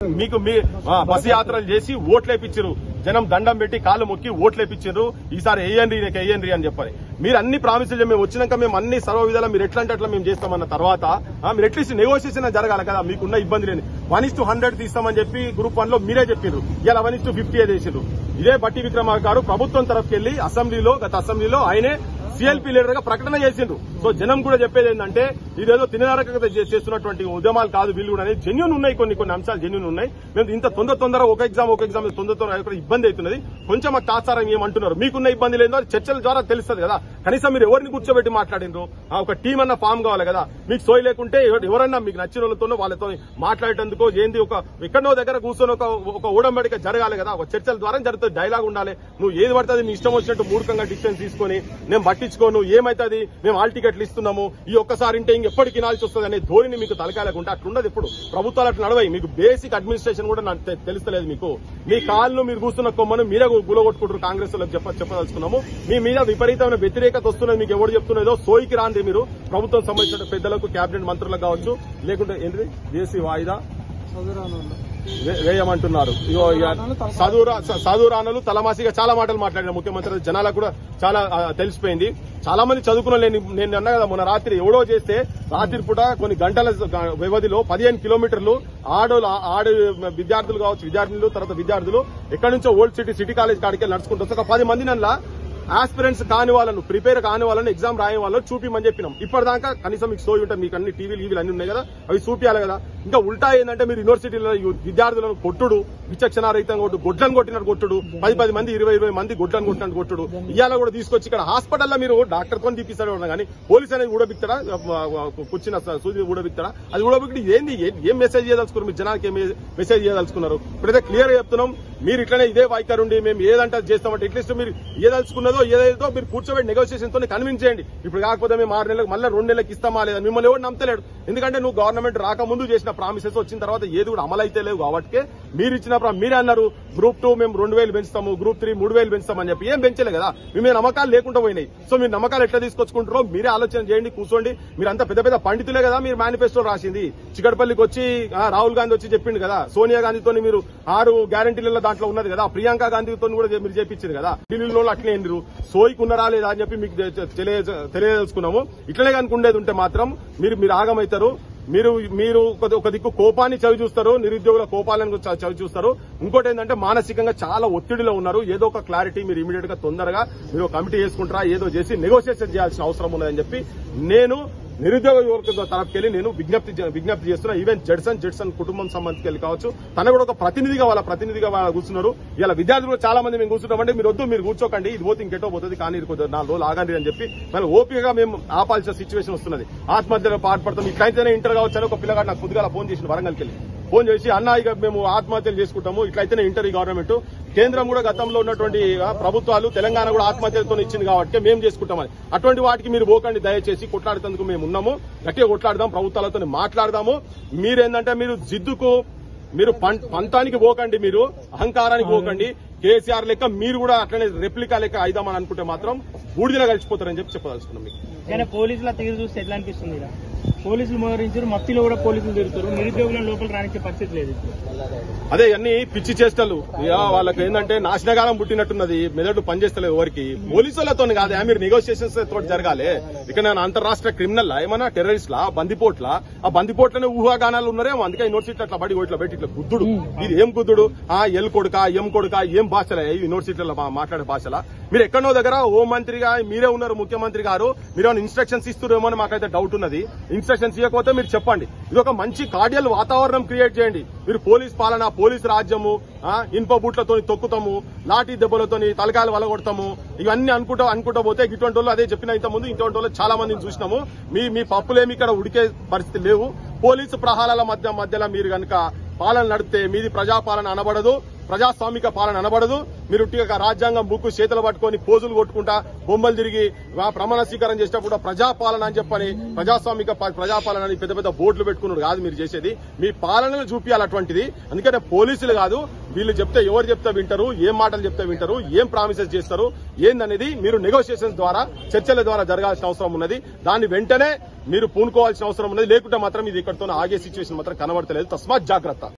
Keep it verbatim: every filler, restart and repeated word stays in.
మీకు మీ బస్సు యాత్రలు చేసి ఓట్లేపించారు, జనం దండం పెట్టి కాళ్ళు మొక్కి ఓట్లేపించారు, ఈసారి వేయండి నీకు వేయండి అని చెప్పని మీరు అన్ని ప్రామిసులు మేము వచ్చినాక మేము అన్ని సర్వ విధాలు మీరు ఎట్లా అంటే అట్లా మేము చేస్తామన్న తర్వాత మీరు అట్లీస్ట్ నెగోషియేషన్ జరగాలి కదా, మీకున్న ఇబ్బంది లేని వన్ ఇస్ టు హండ్రెడ్ తీస్తామని చెప్పి గ్రూప్ వన్ లో మీరే చెప్పారు, ఇలా వన్ ఇస్ టు ఫిఫ్టీ చేసారు. ఇదే బట్టి విక్రమార్క గారు ప్రభుత్వం తరఫుకెళ్లి అసెంబ్లీలో గత అసెంబ్లీలో ఆయనే సీఎల్పీ లీడర్ గా ప్రకటన చేసిండ్రు. సో జనం కూడా చెప్పేది ఏంటంటే ఇదేదో తిననరకత చేస్తున్నటువంటి ఉద్యమాలు కాదు, వీళ్ళు కూడా జెన్యూన్ ఉన్నాయి, కొన్ని కొన్ని అంశాలు జెన్యూన్ ఉన్నాయి. మేము ఇంత తొందర తొందర ఒక ఎగ్జామ్ ఒక ఎగ్జామ్ తొందర తొందర ఇబ్బంది అవుతున్నది, కొంచెం మాకు తాత్సారం ఏమంటున్నారు, మీకున్న ఇబ్బంది లేదో చర్చల ద్వారా తెలుస్తుంది కదా. కనీసం మీరు ఎవరిని కూర్చోబెట్టి మాట్లాడినరు, ఒక టీం అన్న ఫామ్ కావాలి కదా. మీకు సోయి లేకుంటే ఎవరన్నా మీకు నచ్చిన వాళ్ళతోనో వాళ్ళతో మాట్లాడేందుకో ఏంది ఒక ఎక్కడో దగ్గర కూర్చొని ఒక ఒక ఊడంబడిక జరగాలి కదా, ఒక చర్చల ద్వారా జరుగుతుంది, డైలాగ్ ఉండాలి. నువ్వు ఏది పడుతుంది నీ ఇష్టం వచ్చినట్టు మూర్ఖంగా డిసిషన్ తీసుకొని నేను పట్టించుకోను, ఏమైతుంది మేము ఆల్ టికెట్లు ఇస్తున్నాము, ఈ ఒక్కసారి ఇంటే ఇంకెప్పటికి వినాల్సి వస్తుంది అనే ధోరణి మీకు తలకాయలేకుంటే అట్లుండదు. ఇప్పుడు ప్రభుత్వాలు అట్లా నడవాయి, మీకు బేసిక్ అడ్మినిస్ట్రేషన్ కూడా నాకు తెలుస్తలేదు. మీకు మీ కాళ్ళు మీరు కూర్చున్న కొమ్మను మీరే గులగొట్టుకుంటారు. కాంగ్రెస్ వాళ్ళకి చెప్ప చెప్పదలుచుకున్నాము, మీ మీద విపరీతమైన వ్యతిరేకత వస్తున్నది. మీకు ఎవరు చెప్తున్నదో సోయికి రాండి మీరు, ప్రభుత్వం సంబంధించిన పెద్దలకు కేబినెట్ మంత్రులకు కావచ్చు, లేకుంటే ఏంటిది దేశీ వాయిదా వేయమంటున్నారు. చదువురానులు తలమాసిగా చాలా మాటలు మాట్లాడిన ముఖ్యమంత్రి, జనాలకు కూడా చాలా తెలిసిపోయింది. చాలా మంది చదువుకున్న నేను అన్నా కదా మొన్న రాత్రి ఎవడో చేస్తే రాత్రి పూట కొన్ని గంటల వ్యవధిలో పదిహేను కిలోమీటర్లు ఆడో ఆడ విద్యార్థులు కావచ్చు, విద్యార్థులు తర్వాత విద్యార్థులు ఎక్కడి నుంచో ఓల్డ్ సిటీ సిటీ కాలేజ్ కాడికి నడుచుకుంటూ ఒక పది మంది నల్ల ఆస్పిరెంట్స్ కాని వాళ్ళను ప్రిపేర్ కాని వాళ్ళని ఎగ్జామ్ రాయని వాళ్ళని చూపిమని చెప్పినాం. ఇప్పటిదాకా కనీసం మీకు సోయి ఉంటాయి, మీకు అన్ని టీవీలు టీవీలు అన్ని ఉన్నాయి కదా, అవి చూపించాలి కదా. ఇంకా ఉల్టా ఏంటంటే మీరు యూనివర్సిటీలో విద్యార్థులను కొట్టుడు, విచక్షణారహితంగా కొట్టు, గొడ్లను కొట్టినట్టు కొట్టుడు, పది పది మంది ఇరవై ఇరవై మంది గొడ్లను కొట్టినట్టు కొట్టుడు, ఇవాళ కూడా తీసుకొచ్చి ఇక్కడ హాస్పిటల్లో మీరు డాక్టర్ తో తీపిస్తాడు కానీ పోలీస్ అనేది ఊడబిక్తాడా, కూర్చున్న సూది ఊడబిక్తాడా, అది ఊడబిక్కి ఏంది ఏం మెసేజ్ చేయదలుచుకున్నారు, మీరు జనానికి ఏం మెసేజ్ చేయదలుచుకున్నారు. ఇప్పుడైతే క్లియర్ గా చెప్తున్నాం, మీరు ఇట్లనే ఇదే వైఖరుండి మేము ఏదంటే చేస్తామంటే అట్లీస్ట్ మీరు ఏదలుచుకున్నదో ఏదైతే మీరు కూర్చోబెట్టి నెగోషియేషన్ తో కన్విన్స్ చేయండి. ఇప్పుడు కాకపోతే మేము ఆరు నెలలకు మళ్ళీ రెండు నెలలకు ఇస్తామా లేదా, మిమ్మల్ని ఎవరు నమ్మతలేడు. ఎందుకంటే నువ్వు గవర్నమెంట్ రాకముందు చేసిన ప్రామిసెస్ వచ్చిన తర్వాత ఏది కూడా అమలైతే లేవు. కాబట్టి మీరు ఇచ్చిన మీరే అన్నారు గ్రూప్ టూ మేము రెండు వేలు పెంచుతాము, గ్రూప్ త్రీ మూడు వేలు పెంచుతామని చెప్పి ఏం పెంచలే కదా, మీ నమ్మకాలు లేకుండా పోయినాయి. సో మీరు నమ్మకాలు ఎట్లా తీసుకొచ్చుకుంటారో మీరే ఆలోచన చేయండి, కూర్చోండి. మీరు అంతా పెద్ద పెద్ద పండితులే కదా, మీరు మేనిఫెస్టో రాసింది. చికటపల్లికి వచ్చి రాహుల్ గాంధీ వచ్చి చెప్పిండు కదా, సోనియా గాంధీతో మీరు ఆరు గ్యారంటీల దాంట్లో ఉన్నది కదా, ప్రియాంక గాంధీతో కూడా మీరు చెప్పించారు కదా. ఢిల్లీలో అట్లే మీరు సోయికి ఉన్నారా లేదా అని చెప్పి మీకు తెలియజేసుకున్నాము. ఇట్లనే కనుకుండేది ఉంటే మాత్రం మీరు మీరు ఆగమవుతారు. మీరు మీరు ఒక దిక్కు కోపాన్ని చవి చూస్తారు, నిరుద్యోగుల కోపాలను చవి చూస్తారు. ఇంకోటి ఏంటంటే మానసికంగా చాలా ఒత్తిడిలో ఉన్నారు. ఏదో ఒక క్లారిటీ మీరు ఇమీడియట్ గా తొందరగా మీరు కమిటీ చేసుకుంటారా, ఏదో చేసి నెగోషియేషన్ చేయాల్సిన అవసరం ఉన్నదని చెప్పి నేను నిరుద్యోగ యువకుల తరఫుకెళ్లి నేను విజ్ఞప్తి విజ్ఞప్తి చేస్తున్నా. ఈవెన్ జడ్సన్ జడ్సన్ కుటుంబం సంబంధించి కావచ్చు, తన కూడా ఒక ప్రతినిధిగా వాళ్ళ ప్రతినిధిగా వాళ్ళ కూర్చున్నారు. ఇలా విద్యార్థులు చాలా మంది మేము కూర్చున్నామంటే మీరు వద్దు, మీరు కూర్చోకండి, ఇది పోతే ఇంకెటో పోతుంది, కానీ నాలుగు రోజులు ఆగండి అని చెప్పి మళ్ళీ ఓపికగా మేము ఆపాల్సిన సిచ్యువేషన్ వస్తున్నది. ఆత్మహత్యలో పాటుపడతాం. ఇట్లయితేనే ఇంటర్ కావచ్చు అని ఒక పిల్లగాడు నాకు పొద్దుగా ఫోన్ చేసిన వరంగల్కి వెళ్ళి ఫోన్ చేసి అన్నా ఇక మేము ఆత్మహత్యలు చేసుకుంటాము, ఇట్లయితేనే ఇంటర్ ఈ గవర్నమెంట్ కేంద్రం కూడా గతంలో ఉన్నటువంటి ప్రభుత్వాలు తెలంగాణ కూడా ఆత్మహత్యలతో ఇచ్చింది కాబట్టి మేము చేసుకుంటామని. అటువంటి వాటికి మీరు పోకండి దయచేసి, కొట్లాడేందుకు మేము ఉన్నాము, గట్టిగా కొట్లాడదాం, ప్రభుత్వాలతో మాట్లాడదాము. మీరేందంటే మీరు జిద్దుకు మీరు పంతానికి పోకండి, మీరు అహంకారానికి పోకండి. కేసీఆర్ లెక్క మీరు కూడా అట్లనే రెప్లికా లెక్క అయిదామని అనుకుంటే మాత్రం బూడిదలో కలిసిపోతారని చెప్పి చెప్పదలుచుకున్నాం. మీకు కానీ పోలీసుల తీరు చూస్తే ఎట్లా అనిపిస్తుంది? పోలీసులు మోహరించారు, మత్తిలో కూడా పోలీసులు తిరుగుతారు, నిరుద్యోగులను లోపల రానిచ్చే పరిస్థితి లేదు. అదే అన్ని పిచ్చి చేష్టలు. వాళ్ళకి ఏంటంటే నాశనకాలం పుట్టినట్టున్నది, మెదడు పనిచేస్తలేదు ఎవరికి. పోలీసులతో కాదే, మీరు నెగోషియేషన్స్ తోటి జరగాలి. ఇక్కడ అంతర్రాష్ట్ర క్రిమినల్ ఏమన్నా టెర్రరిస్ట్ లా బందిపోట్ల, ఆ బందిపోట్లనే ఊహాగానాలు ఉన్నారేమో, అందుకే యూనివర్సిటీ అట్లా బడి ఇట్లా పెట్టి ఇట్లా గుద్దుడు. ఇది ఏం గుద్దుడు? ఆ ఎల్ కొడుక ఎం కొడుక ఏం భాషలే యూనివర్సిటీలో మాట్లాడే భాషలా? మీరు ఎక్కడో దగ్గర హోం మంత్రిగా మీరే ఉన్నారు, ముఖ్యమంత్రి గారు, మీరు ఇన్స్ట్రక్షన్స్ ఇస్తున్నారేమో అని మాకైతే డౌట్ ఉన్నది. ఇన్స్ట్రక్షన్స్ ఇవ్వకపోతే మీరు చెప్పండి. ఇది ఒక మంచి కార్డియల్ వాతావరణం క్రియేట్ చేయండి. మీరు పోలీస్ పాలన, పోలీస్ రాజ్యము, ఇనుప బూట్లతో తొక్కుతాము, లాఠీ దెబ్బలతో తలకాయలు వలగొడతాము, ఇవన్నీ అనుకుంటా అనుకుంటా పోతే ఇటువంటి వాళ్ళు అదే చెప్పిన ఇంత ముందు ఇటువంటి వాళ్ళు చాలా మందిని చూసినాము. మీ మీ పప్పులేమి ఇక్కడ ఉడికే పరిస్థితి లేవు. పోలీసు ప్రహారాల మధ్య మధ్యలో మీరు కనుక పాలన నడిపితే మీది ప్రజాపాలన అనబడదు, ప్రజాస్వామిక పాలన అనబడదు. మీరు రాజ్యాంగం బుక్కు చేతులు పట్టుకొని పోజులు కొట్టుకుంటా బొమ్మలు తిరిగి ప్రమాణ స్వీకారం చేసినప్పుడు ప్రజాపాలన అని చెప్పని ప్రజాస్వామిక ప్రజాపాలన అని పెద్ద పెద్ద బోర్డులు పెట్టుకున్నారు కాదు మీరు చేసేది. మీ పాలనను చూపించాలి అటువంటిది. అందుకనే పోలీసులు కాదు, వీళ్ళు చెప్తే ఎవరు చెప్తే వింటారు, ఏం మాటలు చెప్తే వింటారు, ఏం ప్రామిసెస్ చేస్తారు ఏందనేది మీరు నెగోషియేషన్స్ ద్వారా చర్చల ద్వారా జరగాల్సిన అవసరం ఉన్నది. దాన్ని వెంటనే మీరు పూనుకోవాల్సిన అవసరం ఉన్నది. లేకుంటే మాత్రం ఇది ఇక్కడితో ఆగే సిచ్యువేషన్ మాత్రం కనబడతలేదు. తస్మాత్ జాగ్రత్త.